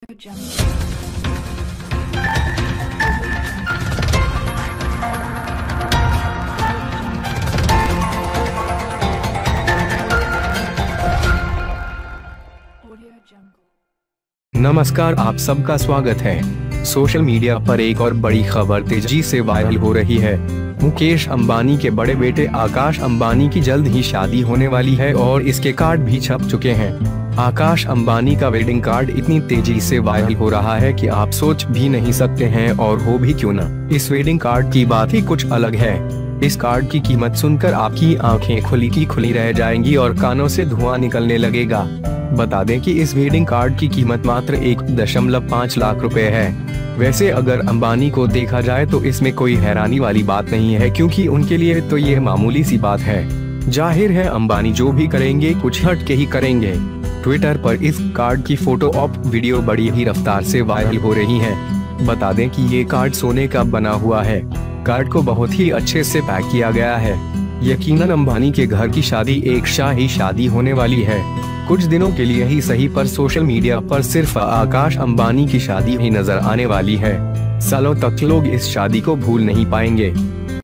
नमस्कार, आप सबका स्वागत है। सोशल मीडिया पर एक और बड़ी खबर तेजी से वायरल हो रही है। मुकेश अंबानी के बड़े बेटे आकाश अंबानी की जल्द ही शादी होने वाली है और इसके कार्ड भी छप चुके हैं। आकाश अंबानी का वेडिंग कार्ड इतनी तेजी से वायरल हो रहा है कि आप सोच भी नहीं सकते हैं, और हो भी क्यों ना। इस वेडिंग कार्ड की बात ही कुछ अलग है। इस कार्ड की कीमत सुनकर आपकी आंखें खुली की खुली रह जाएंगी और कानों से धुआं निकलने लगेगा। बता दें कि इस वेडिंग कार्ड की कीमत मात्र 1.5 लाख रुपए है। वैसे अगर अंबानी को देखा जाए तो इसमें कोई हैरानी वाली बात नहीं है, क्योंकि उनके लिए तो ये मामूली सी बात है। जाहिर है अंबानी जो भी करेंगे कुछ हट के ही करेंगे। ट्विटर पर इस कार्ड की फोटो और वीडियो बड़ी ही रफ्तार से वायरल हो रही है। बता दें कि ये कार्ड सोने का बना हुआ है। कार्ड को बहुत ही अच्छे से पैक किया गया है। यकीनन अंबानी के घर की शादी एक शाही शादी होने वाली है। कुछ दिनों के लिए ही सही, पर सोशल मीडिया पर सिर्फ आकाश अंबानी की शादी ही नजर आने वाली है। सालों तक लोग इस शादी को भूल नहीं पाएंगे।